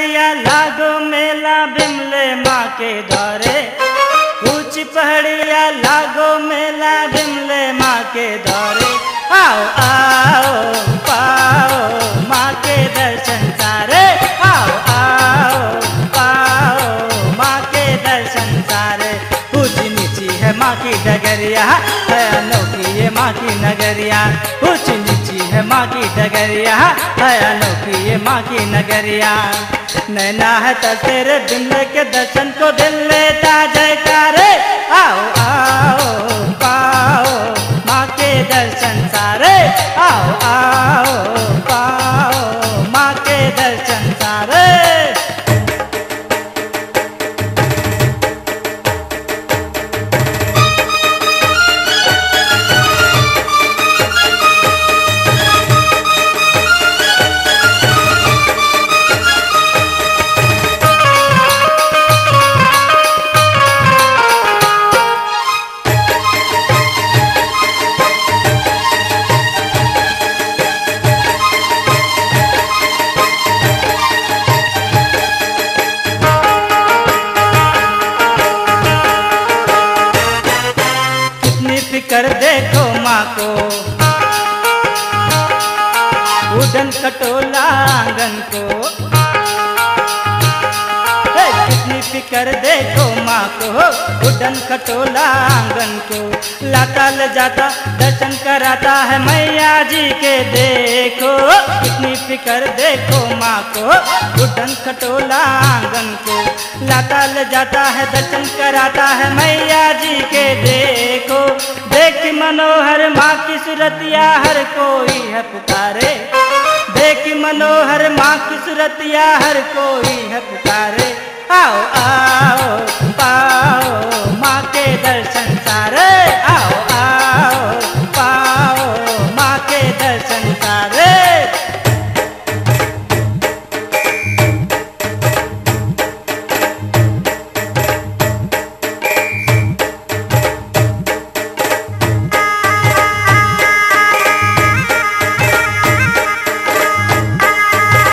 पहाड़िया लागो मेला बिमले माँ के द्वारे। ऊंची पहाड़िया लागो मेला बिमले माँ के द्वारे। आओ आओ पाओ माँ के दर्शन सारे। आओ आओ पाओ माँ के दर्शन सारे। ऊंची नीची है माँ की डगरिया, है अनोखी ये माँ की नगरिया। ऊंची नीची है माँ की डगरिया, है अनोखी ये माँ की नगरिया। नैना है तो तेरे बिमले के दर्शन को दिल लेता जयकारे। आओ आओ पाओ माँ के दर्शन सारे। आओ आओ पाओ माँ के दर्शन सारे। कर देखो माँ को उड़न खटोला आंगन को। कितनी फिकर देखो माँ को उड़न खटोला आंगन को। लाता ले जाता दर्शन कराता है मैया जी के देखो। कितनी फिकर देखो माँ को उड़न खटोला आंगन को। लाता ले जाता है दर्शन कराता है मैया जी के देखो। देख मनोहर माँ की सूरतिया हर कोई है पुकारे। देख मनोहर माँ की सूरतिया हर कोई है पुकारे। आओ आओ पाओ माँ के दर्शन सारे। आओ आओ पाओ माँ के दर्शन